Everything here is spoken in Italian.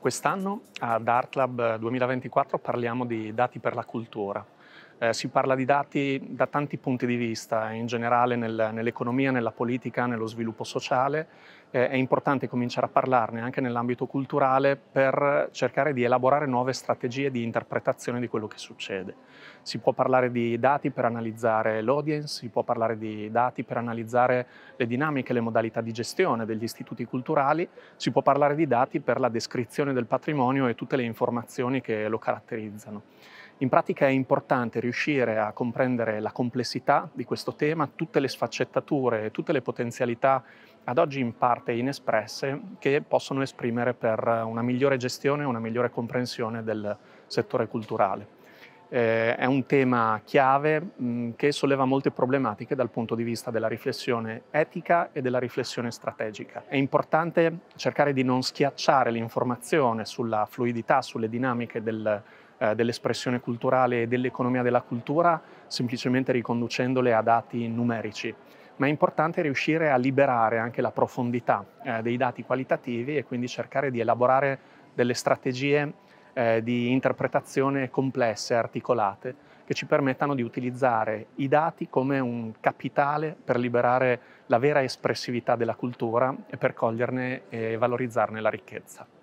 Quest'anno ad ArtLab 2024 parliamo di dati per la cultura. Si parla di dati da tanti punti di vista, in generale nell'economia, nella politica, nello sviluppo sociale. È importante cominciare a parlarne anche nell'ambito culturale per cercare di elaborare nuove strategie di interpretazione di quello che succede. Si può parlare di dati per analizzare l'audience, si può parlare di dati per analizzare le dinamiche, le modalità di gestione degli istituti culturali, si può parlare di dati per la descrizione del patrimonio e tutte le informazioni che lo caratterizzano. In pratica è importante riuscire a comprendere la complessità di questo tema, tutte le sfaccettature e tutte le potenzialità ad oggi in parte inespresse che possono esprimere per una migliore gestione e una migliore comprensione del settore culturale. È un tema chiave che solleva molte problematiche dal punto di vista della riflessione etica e della riflessione strategica. È importante cercare di non schiacciare l'informazione sulla fluidità, sulle dinamiche dell'espressione culturale e dell'economia della cultura, semplicemente riconducendole a dati numerici. Ma è importante riuscire a liberare anche la profondità dei dati qualitativi e quindi cercare di elaborare delle strategie di interpretazione complesse, articolate, che ci permettano di utilizzare i dati come un capitale per liberare la vera espressività della cultura e per coglierne e valorizzarne la ricchezza.